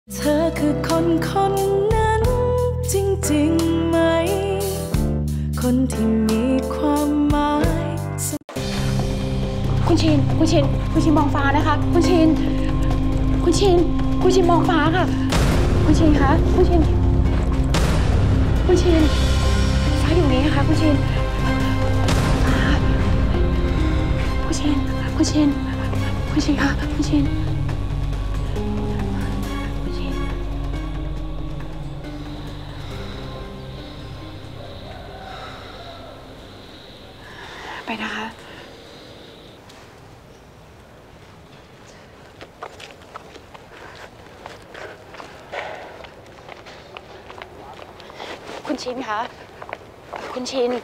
เธอคือคนนั้นจริงๆไหมคนที่มีความหมายคุณชินมองฟ้านะคะคุณชินมองฟ้าค่ะคุณชินคะคุณชินฟ้าอยู่นี้นะคะคุณชินคุณชินคะคุณชินไปนะคะคุณชินคะคุณชิน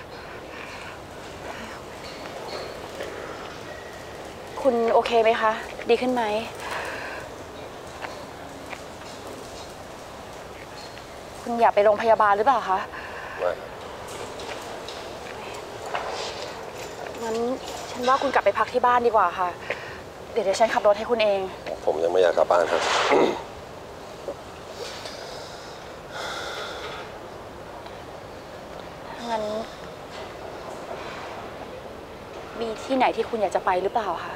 คุณโอเคไหมคะดีขึ้นไหมคุณอยากไปโรงพยาบาลหรือเปล่าคะงั้นฉันว่าคุณกลับไปพักที่บ้านดีกว่าค่ะเดี๋ยวฉันขับรถให้คุณเองผมยังไม่อยากกลับบ้านครับงั้นมีที่ไหนที่คุณอยากจะไปหรือเปล่าคะ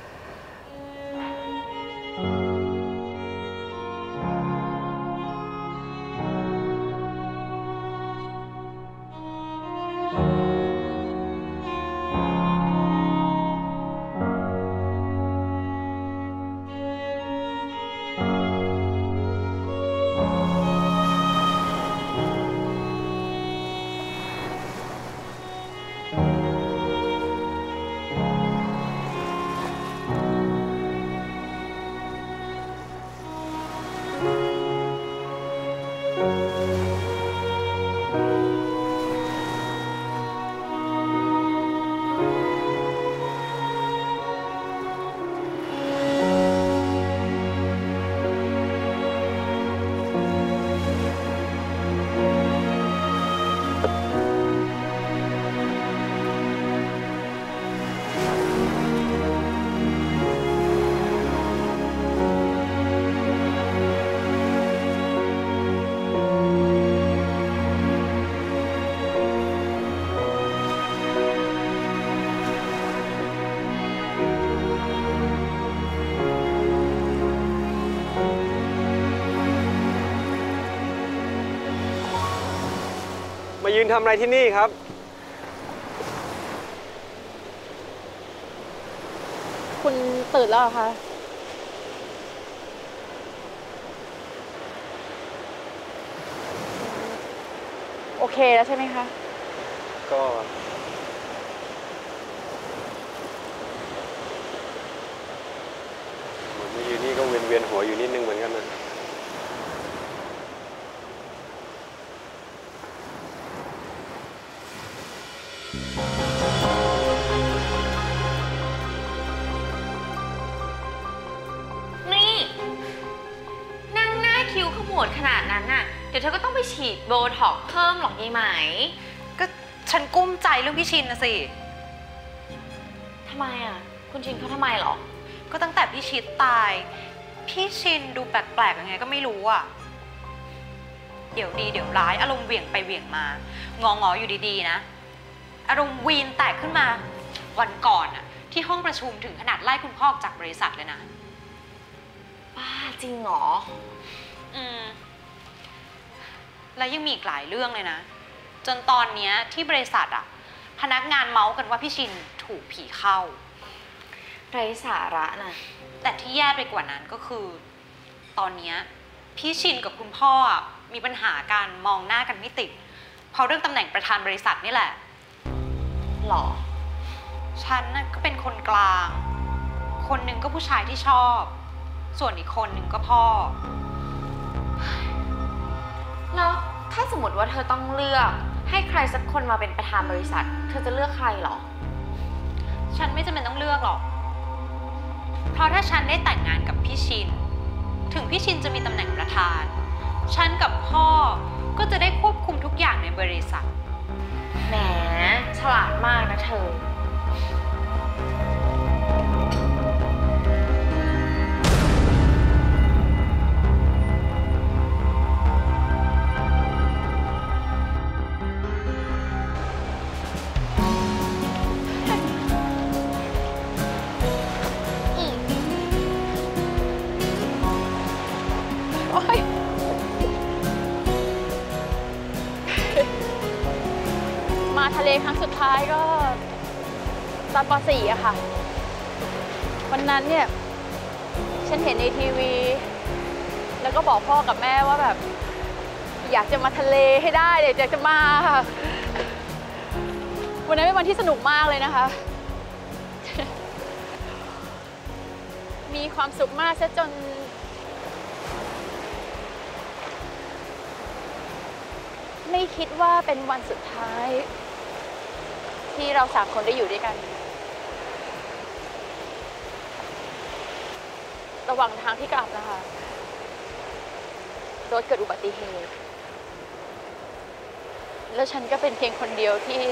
มายืนทำอะไรที่นี่ครับคุณตื่นแล้วเหรอคะโอเคแล้วใช่ไหมคะก็เหมือนมายืนนี่ก็เวียนหัวอยู่นิดนึงเหมือนกันนะนี่นั่งหน้าคิ้วขมวดขนาดนั้นน่ะเดี๋ยวเธอก็ต้องไปฉีดโบท็อกซ์เพิ่มหรอกยายไหมก็ฉันกุ้มใจเรื่องพี่ชินนะสิทำไมอ่ะคุณชินเขาทำไมหรอก็ตั้งแต่พี่ชิดตายพี่ชินดูแปลกๆยังไงก็ไม่รู้อ่ะเดี๋ยวดีเดี๋ยวร้ายอารมณ์เหวี่ยงไปเหวี่ยงมางออยู่ดีๆนะอารมณ์วีนแตกขึ้นมาวันก่อนอะที่ห้องประชุมถึงขนาดไล่คุณพ่อออกจากบริษัทเลยนะบ้าจริงเหรอแล้วยังมีอีกหลายเรื่องเลยนะจนตอนนี้ที่บริษัทอะพนักงานเมาส์กันว่าพี่ชินถูกผีเข้าไร้สาระนะแต่ที่แย่ไปกว่านั้นก็คือตอนนี้พี่ชินกับคุณพ่อมีปัญหาการมองหน้ากันไม่ติดเพราะเรื่องตำแหน่งประธานบริษัทนี่แหละหรอฉันน่ะก็เป็นคนกลางคนหนึ่งก็ผู้ชายที่ชอบส่วนอีกคนหนึ่งก็พ่อแล้วถ้าสมมติว่าเธอต้องเลือกให้ใครสักคนมาเป็นประธานบริษัทเธอจะเลือกใครหรอฉันไม่จำเป็นต้องเลือกหรอกเพราะถ้าฉันได้แต่งงานกับพี่ชินถึงพี่ชินจะมีตำแหน่งประธานฉันกับพ่อก็จะได้ควบคุมทุกอย่างในบริษัทแหมฉลาดมากนะเธอฉโอ๊ยมาทะเลครั้งสุดท้ายก็ตอนป.4 อะค่ะวันนั้นเนี่ยฉันเห็นในทีวีแล้วก็บอกพ่อกับแม่ว่าแบบอยากจะมาทะเลให้ได้เลยอยากจะมาค่ะวันนั้นเป็นวันที่สนุกมากเลยนะคะมีความสุขมากซะจนไม่คิดว่าเป็นวันสุดท้ายที่เรา3 คนได้อยู่ด้วยกันระหว่างทางที่กลับนะคะรถเกิดอุบัติเหตุแล้วฉันก็เป็นเพียงคนเดียวที่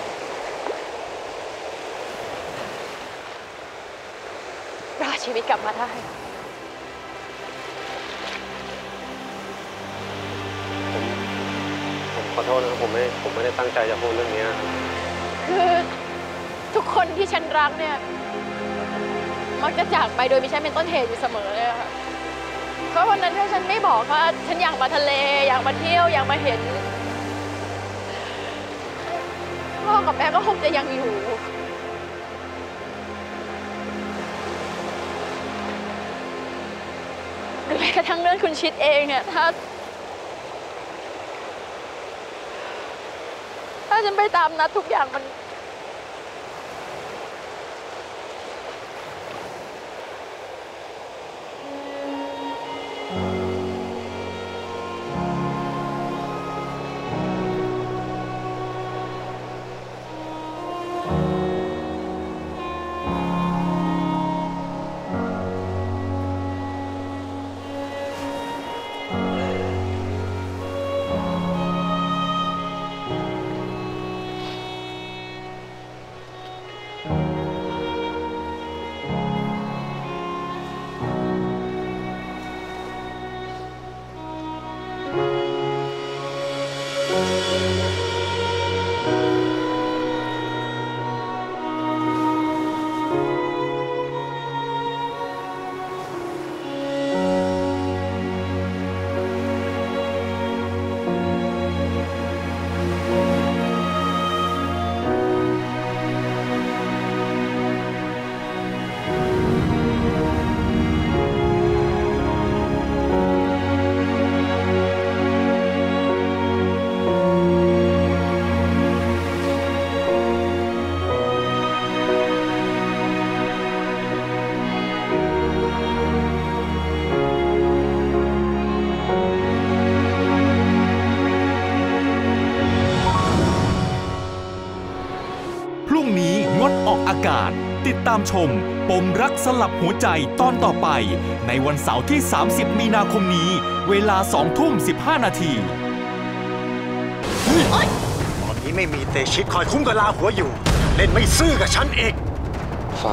รอดชีวิตกลับมาได้ผมขอโทษนะครับผมไม่ได้ตั้งใจจะพูดเรื่องนี้คือทุกคนที่ฉันรักเนี่ยมักจะจากไปโดยมีฉันเป็นต้นเหตุอยู่เสมอเลยค่ะเพราะวันนั้นถ้าฉันไม่บอกว่าฉันอยากมาทะเลอยากมาเที่ยวอยากมาเห็นพ่อกับแม่ก็คงจะยังอยู่หรือแม้กระทั่งเรื่องคุณชิดเองเนี่ยถ้าฉันไปตามนัดทุกอย่างมันติดตามชมปมรักสลับหัวใจตอนต่อไปในวันเสาร์ที่ 30 มีนาคมนี้เวลา 20:15 นาทีตอนนี้ไม่มีเตชิตคอยคุ้มกับลาหัวอยู่เล่นไม่ซื่อกับฉันเองฟ้า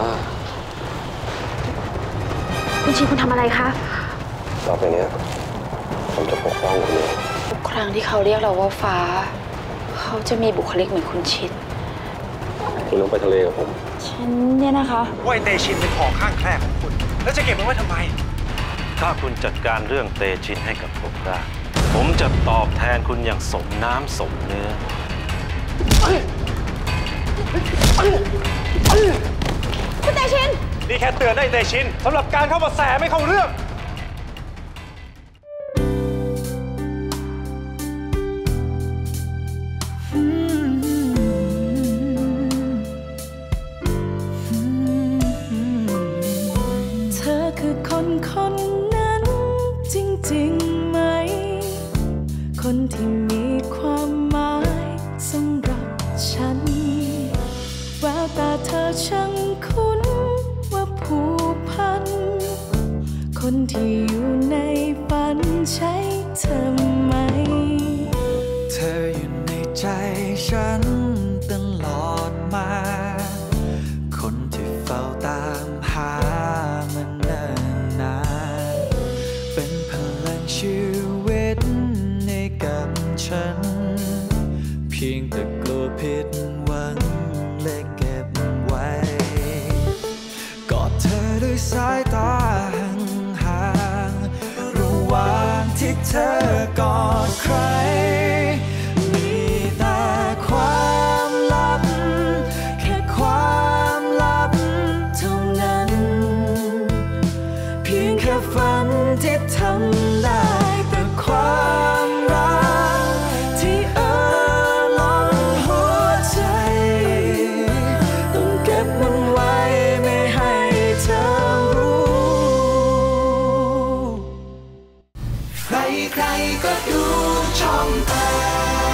คุณชีคุณทำอะไรคะต่อไปนี้ผมจะปกป้องคุณเองทุกครั้งที่เขาเรียกเราว่าฟ้าเขาจะมีบุคลิกเหมือนคุณชิดคุณต้องไปทะเลกับผมฉันเนี่ยนะคะว่าเตชินเป็นของข้างแคร่ของคุณแล้วจะเก็บมันไว้ทำไมถ้าคุณจัดการเรื่องเตชินให้กับผมได้ผมจะตอบแทนคุณอย่างสมน้ำสมเนื้อคุณเตชินนี่แค่เตือนได้เตชินสำหรับการเข้ามาแสไม่เข้าเรื่องคนนั้นจริงๆไหมคนที่มีความหมายสำหรับฉันแววตาเธอช่างคุ้นว่าผูกพันคนที่อยู่ในฝันใช่เธอไหมเธออยู่ในใจฉันตลอดมาคนที่เฝ้าตามหามันเป็นพลังชีวิตให้กับฉันเพียงแต่กลัวผิดหวังและเก็บไว้กอดเธอด้วยสายตาห่างๆระหว่างที่เธอกอดใครมีแต่ความลับแค่ความลับเท่านั้นเพียงแค่ฝันที่ทำได้แต่ความรักที่ล้นหัวใจต้องเก็บมันไว้ไม่ให้เธอรู้ใครๆก็ดูช่อง8